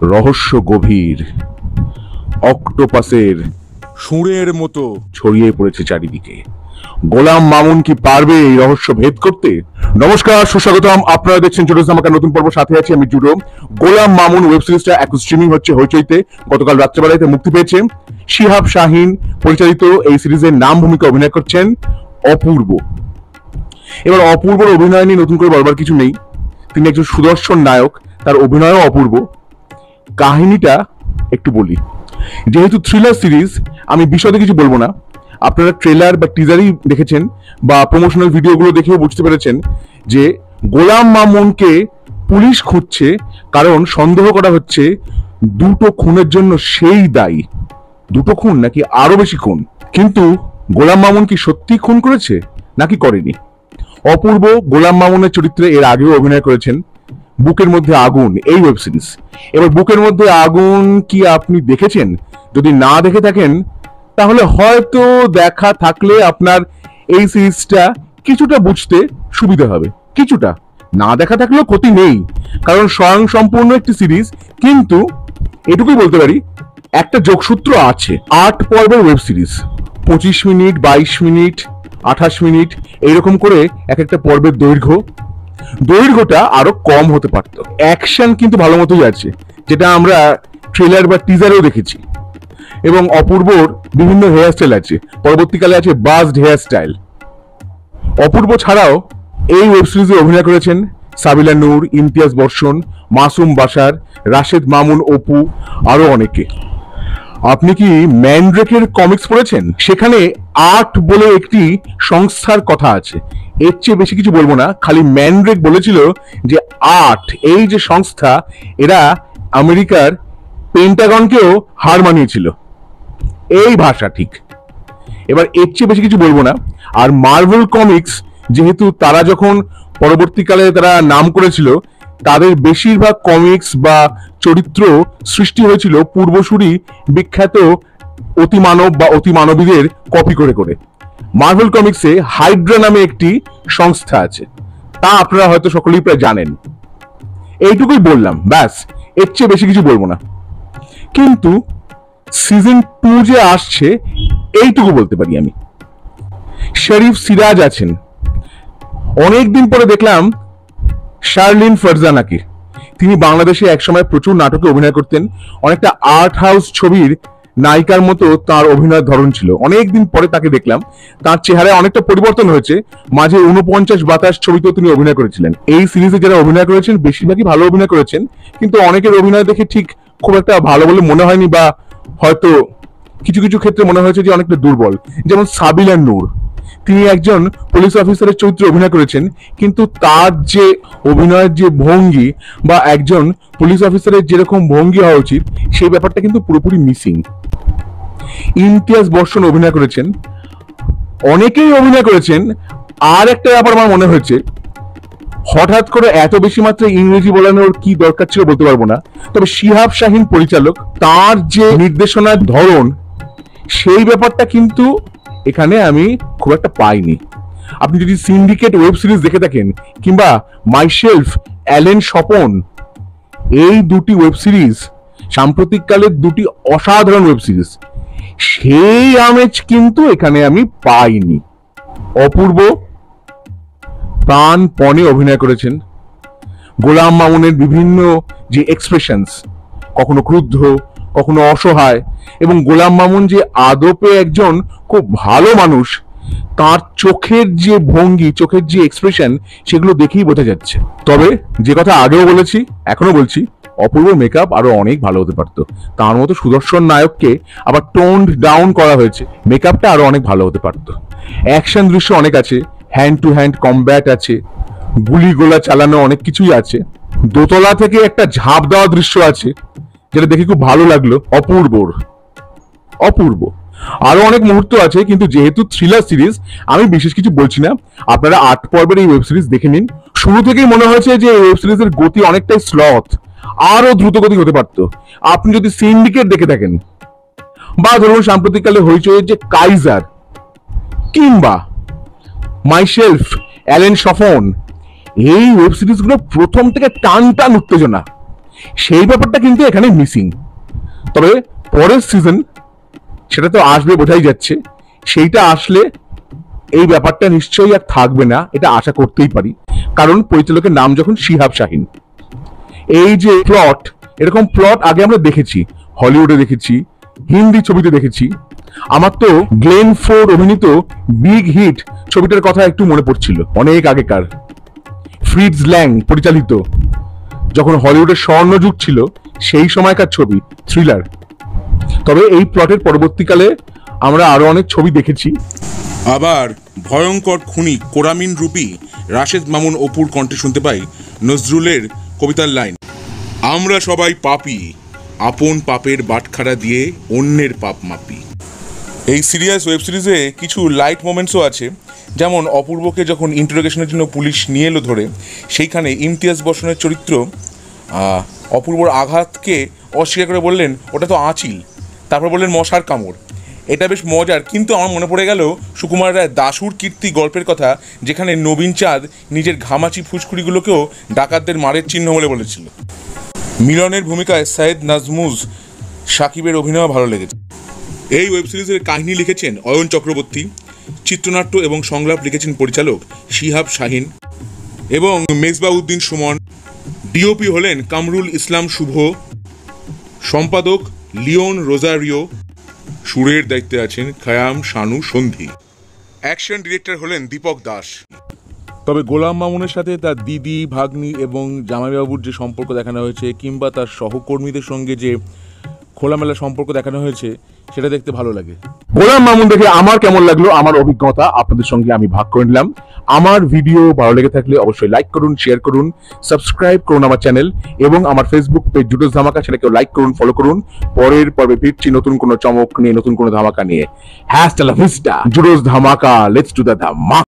রহস্য গভীর, অক্টোপাসের সুরের মতো ছড়িয়ে পড়েছে চারিদিকে। গোলাম মামুন কি পারবে এই রহস্য ভেদ করতে? নমস্কার, সুস্বাগতম। আপনারা দেখছেন ছোট জামাকার নতুন পর্ব, সাথে আছি আমি জুডো। গোলাম মামুন ওয়েব সিরিজটা এখন স্ট্রিমিং হচ্ছে হইচইতে। গতকাল রাত্রেবেলাতে মুক্তি পেয়েছে। শিহাব শাহিন পরিচালিত এই সিরিজের নাম ভূমিকা অভিনয় করছেন অপূর্ব। এবার অপূর্বর অভিনয় নিয়ে নতুন করে বলবার কিছু নেই, তিনি একজন সুদর্শন নায়ক, তার অভিনয়ও অপূর্ব। কাহিনীটা একটু বলি। যেহেতু থ্রিলার সিরিজ, আমি বিশদে কিছু বলবো না। আপনারা ট্রেলার বা টিজারই দেখেছেন বা প্রমোশনাল ভিডিওগুলো দেখেও বুঝতে পেরেছেন যে গোলাম মামুনকে পুলিশ খুঁজছে, কারণ সন্দেহ করা হচ্ছে দুটো খুনের জন্য সেই দায়ী। দুটো খুন নাকি আরো বেশি খুন? কিন্তু গোলাম মামুন কি সত্যি খুন করেছে নাকি করেনি? অপূর্ব গোলাম মামুনের চরিত্রে এর আগেও অভিনয় করেছেন বুকের মধ্যে আগুন এই ওয়েব সিরিজ। এবার বুকের মধ্যে আগুন কি আপনি দেখেছেন? যদি না দেখে থাকেন তাহলে হয়তো দেখা থাকলে আপনার এই সিরিজটা কিছুটা বুঝতে সুবিধা হবে, কিছুটা। না দেখা থাকলেও ক্ষতি নেই, কারণ স্বয়ং সম্পূর্ণ একটি সিরিজ। কিন্তু এটুকুই বলতে পারি, একটা যোগসূত্র আছে। 8 পর্বের web series, 25 minute, 22 minute, 28 minute, এইরকম করে এক একটা পর্বের দৈর্ঘ্যটা আরো কম হতে পারতো। অ্যাকশন কিন্তু ভালো মতোই আছে, যেটা আমরা ট্রেলার বা টিজারেও দেখেছি। এবং অপূর্বর বিভিন্ন হেয়ার স্টাইল আছে, পরবর্তীকালে আছে বাজড হেয়ার স্টাইল। অপূর্ব ছাড়াও এই ওয়েব সিরিজে অভিনয় করেছেন সাবিলা নূর, ইমতিয়াজ বর্ষণ, মাসুম বাশার, রাশেদ মামুন অপু, আরো অনেকে। আপনি কি ম্যানড্রেকের কমিক্স পড়েছেন? সেখানে আর্ট বলে একটি সংস্থার কথা আছে। এর চেয়ে বেশি কিছু বলবো না, খালি ম্যানড্রেক বলেছিল যে আর্ট এই যে সংস্থা, এরা আমেরিকার পেন্টাগনকেও হার মানিয়েছিল। এই ভাষা ঠিক। এবার এর চেয়ে বেশি কিছু বলবো না। আর মার্ভেল কমিক্স, যেহেতু তারা যখন পরবর্তীকালে তারা নাম করেছিল, তাদের বেশিরভাগ কমিক্স বা চরিত্র সৃষ্টি হয়েছিল পূর্বসূরি বিখ্যাত অতিমানব বা অতিমানবীদের কপি করে করে। মার্ভেল কমিক্সে হাইড্রা নামে একটি সংস্থা আছে, তা আপনারা হয়তো সকলেই প্রায় জানেন। এইটুকুই বললাম, ব্যাস। এর চেয়ে বেশি কিছু বলবো না। কিন্তু সিজন 2 যে আসছে, এইটুকু বলতে পারি আমি। শরীফ সিরাজ আছেন। অনেকদিন পরে দেখলাম শার্লিন ফারজানাকে। তিনি বাংলাদেশে একসময় প্রচুর নাটকে অভিনয় করতেন। অনেকটা আর্ট হাউস ছবির নায়িকার মতো তার অভিনয়ের ধরন ছিল। অনেকদিন পরে তাকে দেখলাম। তার চেহারায় অনেকটা পরিবর্তন হয়েছে। মাঝে 49 বাতাস ছবিতেও তিনি অভিনয় করেছিলেন। এই সিরিজে যারা অভিনয় করেছেন বেশিরভাগই ভালো অভিনয় করেছেন, কিন্তু অনেকের অভিনয় দেখে ঠিক খুব একটা ভালো বলে মনে হয়নি, বা হয়তো কিছু কিছু ক্ষেত্রে মনে হয়েছে যে অনেকটা দুর্বল। যেমন সাবিলা নূর, তিনি একজন পুলিশ অফিসারের চরিত্রে অভিনয় করেছেন, কিন্তু তার যে অভিনয়ের যে ভঙ্গি বা একজন পুলিশ অফিসারের যেরকম ভঙ্গি হওয়া উচিত, সেই ব্যাপারটা কিন্তু পুরোপুরি মিসিং। ইমতিয়াজ বর্ষণ অভিনয় করেছেন, অনেকেই অভিনয় করেছেন। আর একটা ব্যাপার আমার মনে হয়েছে, হঠাৎ করে এত বেশি মাত্রায় ইংরেজি বলানোর কি দরকার ছিল বলতে পারবো না, তবে শিহাব শাহিন পরিচালক, তার যে নির্দেশনার ধরন, সেই ব্যাপারটা কিন্তু এখানে আমি খুব একটা পাইনি। আপনি যদি সিন্ডিকেট ওয়েব সিরিজ দেখে থাকেন, কিংবা মাইসেলফ, অ্যালেন স্বপন, এই দুটি ওয়েব সিরিজ সাম্প্রতিককালের দুটি অসাধারণ ওয়েব সিরিজ, সেই আমেজ কিন্তু এখানে আমি পাইনি। অপূর্ব প্রাণপণে অভিনয় করেছেন। গোলাম মামুনের বিভিন্ন যে এক্সপ্রেশনস, কখনো ক্রুদ্ধ, কখনো অসহায়, এবং গোলাম মামুন যে আদপে একজন খুব ভালো মানুষ, তার চোখের যে ভঙ্গি, চোখের যে এক্সপ্রেশন, সেগুলো দেখেই বোঝা যাচ্ছে। তবে যে কথা আগেও বলেছি, এখনো বলছি, অপূর্ব মেকআপ আরো অনেক ভালো হতে পারতো। তার মতো সুদর্শন নায়ককে আবার টোনড ডাউন করা হয়েছে, মেকআপটা আরো অনেক ভালো হতে পারতো। অ্যাকশন দৃশ্য অনেক আছে, হ্যান্ড টু হ্যান্ড কমব্যাট আছে, গুলি গোলা চালানো অনেক কিছুই আছে। দোতলা থেকে একটা ঝাঁপ দেওয়া দৃশ্য আছে, যেটা দেখে খুব ভালো লাগলো। অপূর্ব আরো অনেক মুহূর্ত আছে, কিন্তু যেহেতু থ্রিলার সিরিজ, আমি বিশেষ কিছু বলছি না। আপনারা 8 পর্বের এই ওয়েব সিরিজ দেখে নিন। শুরু থেকেই মনে হয়েছে যে এই ওয়েব সিরিজের গতি অনেকটাই স্লথ, আরো দ্রুত গতি হতে পারতো। আপনি যদি সিন্ডিকেট দেখে থাকেন, বা ধরুন সাম্প্রতিককালে হইচইয়ের যে কাইজার, কিংবা মাইসেলফ, অ্যালেন স্বপন, এই ওয়েব সিরিজগুলো প্রথম থেকে টান টান উত্তেজনা, সেই ব্যাপারটা কিন্তু এখানে মিসিং। তবে পরের সিজন সেটা তো আসবে, বোঝাই যাচ্ছে। সেইটা আসলে এই ব্যাপারটা নিশ্চয়ই আর থাকবে না, এটা আশা করতেই পারি, কারণ পরিচালকের নাম যখন শিহাব শাহিন। এই যে প্লট, এরকম প্লট আগে আমরা দেখেছি, হলিউডে দেখেছি, হিন্দি ছবিতে দেখেছি। আমার তো গ্লেন ফোর্ড অভিনীত বিগ হিট ছবিটার কথা একটু মনে পড়ছিল, অনেক আগেকার, ফ্রিটজ ল্যাং পরিচালিত, যখন হলিউডের স্বর্ণযুগ ছিল সেই সময়কার ছবি, থ্রিলার। তবে এই প্লটের পরবর্তীকালে আমরা আরো অনেক ছবি দেখেছি। আবার ভয়ঙ্কর খুনি কোরামিন রূপী রাশেদ মামুন অপুর কণ্ঠে শুনতে পাই নজরুলের কবিতার লাইন, আমরা সবাই পাপী, আপন পাপের বাটখারা দিয়ে অন্যের পাপ মাপি। এই সিরিয়াস ওয়েব সিরিজে কিছু লাইট মোমেন্টসও আছে, যেমন অপূর্বকে যখন ইন্টারোগেশনের জন্য পুলিশ নিয়ে এলো ধরে, সেইখানে ইমতিয়াজ বসনের চরিত্র অপূর্বর আঘাতকে অস্বীকার করে বললেন ওটা তো আঁচিল, তারপর বললেন মশার কামড়। এটা বেশ মজার। কিন্তু আমার মনে পড়ে গেল সুকুমার রায় দাশুর কীর্তি গল্পের কথা, যেখানে নবীন চাঁদ নিজের ঘামাচি ফুসকুড়িগুলোকেও ডাকাতদের মারের চিহ্ন বলে বলেছিল। মিলনের ভূমিকায় সৈয়দ নাজমুজ সাকিবের অভিনয় ভালো লেগেছে। এই ওয়েব সিরিজের কাহিনী লিখেছেন অয়ন চক্রবর্তী, চিত্রনাট্য এবং সংলাপ লিখেছেন পরিচালক শিহাব শাহিন এবং মেজবাউদ্দিন সুমন। ডিওপি হলেন কামরুল ইসলাম শুভ, সম্পাদক লিওন রোজারিও, সুরের দায়িত্বে আছেন খায়াম শানু সন্ধি, অ্যাকশন ডিরেক্টর হলেন দীপক দাস। তবে গোলাম মামুনের সাথে তার দিদি, ভাগ্নি এবং জামাইবাবুর যে সম্পর্ক দেখানো হয়েছে, কিংবা তার সহকর্মীদের সঙ্গে যে খোলামেলা সম্পর্ক দেখানো হয়েছে, সেটা দেখতে ভালো লাগে। গোলাম মামুন দেখে আমার কেমন লাগলো, আমার অভিজ্ঞতা আপনাদের সঙ্গে আমি ভাগ করে নিলাম। আমার ভিডিও ভালো লেগে থাকলে অবশ্যই লাইক করুন, শেয়ার করুন, সাবস্ক্রাইব করুন আমার চ্যানেল এবং আমার ফেসবুক পেজ জুডোস ধামাকা, সেটাকেও লাইক করুন, ফলো করুন। পরের পর্বে ফিরছি নতুন কোনো চমক নিয়ে, নতুন কোনো ধামাকা নিয়ে। হ্যাশট্যাগ জুডোস ধামাকা, লেটস ডু দ্য ধামাকা।